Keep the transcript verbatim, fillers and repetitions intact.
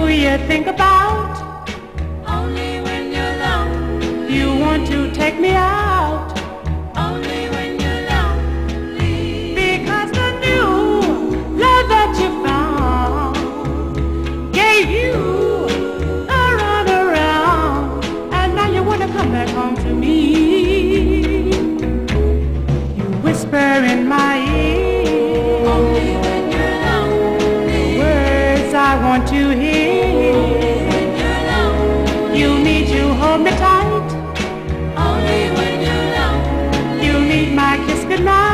you think about? Only when you're lonely. You want to take me out? Only when you're lonely. Because the new love that you found gave you a run around, and now you want to come back home to me. You whisper in my ear, Only when you're lonely. words I want to hear. Only when you're lonely. You need you hold me tight. Only when you're lonely. You need my kiss goodnight.